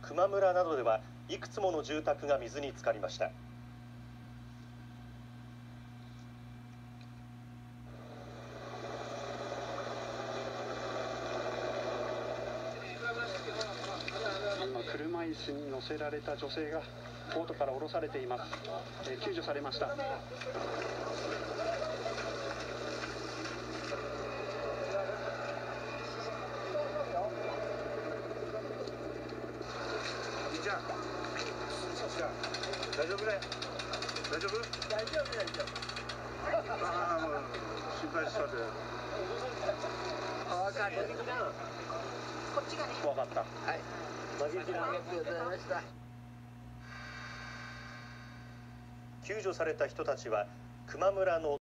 球磨村などではいくつもの住宅が水に浸かりました。 車椅子に乗せられた女性がボートから降ろされています。救助されました。 大丈夫ね。大丈夫？大丈夫大丈夫。ああもう心配したで。 分かる。こっちがね。 怖かった。 はい。ありがとうございました。 救助された人たちは球磨村の